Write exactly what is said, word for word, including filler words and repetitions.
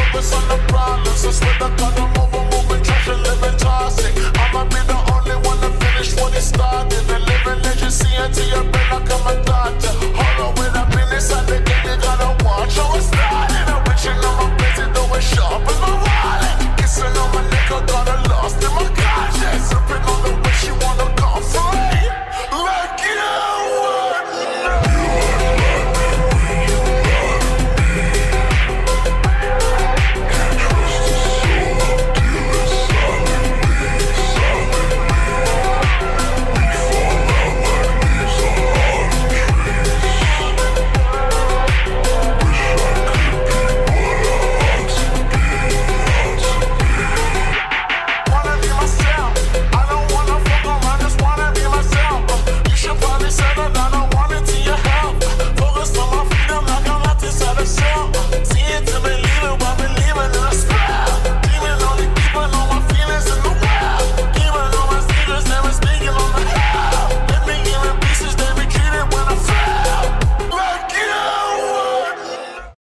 focus on the problems. I swear to God, I'm over moving trash and living toxic. I'ma be the only one to finish what he started. The living legacy until your brain like I'm a doctor. Hold on, when I've been inside the game, you gotta watch how it started. I'm reaching on my place, it though it's sharp in my wallet. Kissing on my neck, I got her lost in my conscience. Sipping on the way she wanna come for me. Like you would know. See it to believe it, but believe